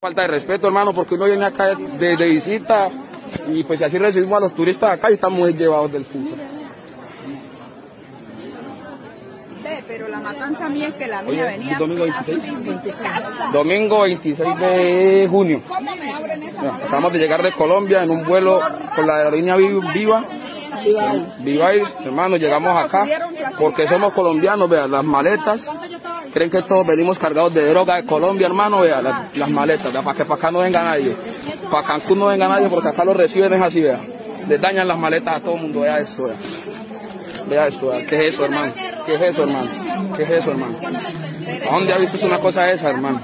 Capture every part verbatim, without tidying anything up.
Falta de respeto, hermano, porque uno viene acá de, de visita y pues así recibimos a los turistas acá y estamos muy llevados del punto. Ve, pero la matanza mía es que la mía Oye, venía. domingo veintiséis. Domingo veintiséis de junio. ¿Cómo me abren esa Ya, maleta? acabamos de llegar de Colombia en un vuelo con la aerolínea Viva. Viva, hermano, llegamos acá porque somos colombianos, vea, las maletas. Creen que todos venimos cargados de droga de Colombia, hermano, vea, las, las maletas, vea, para que para acá no venga nadie. Para Cancún no venga nadie porque acá lo reciben es así, vea. Les dañan las maletas a todo el mundo, vea esto, vea. Vea esto, vea. ¿Qué es eso, hermano? ¿Qué es eso, hermano? ¿Qué es eso, hermano? ¿A dónde ha visto una cosa esa, hermano?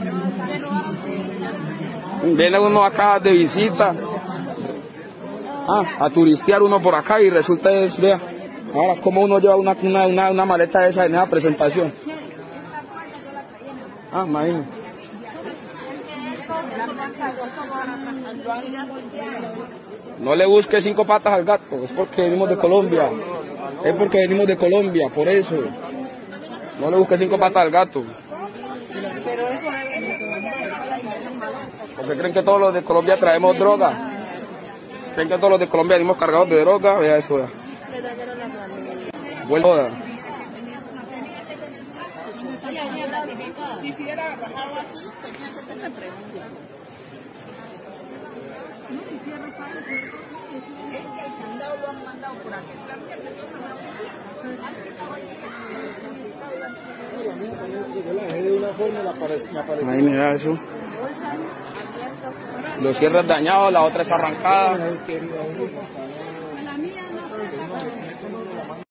Viene uno acá de visita, ah, a turistear uno por acá y resulta es, vea, ahora cómo uno lleva una, una, una, una maleta de esa en esa presentación. Ah, imagínate. No le busque cinco patas al gato, es porque venimos de Colombia. Es porque venimos de Colombia, por eso. No le busque cinco patas al gato. Porque creen que todos los de Colombia traemos droga. Creen que todos los de Colombia venimos cargados de droga. Vea eso, vea. Vuelvo a... Si hubiera bajado así, tenía que hacerle preguntas. Es que el candado lo han mandado por aquí. Ahí mira eso. Los cierres dañados, la otra es arrancada.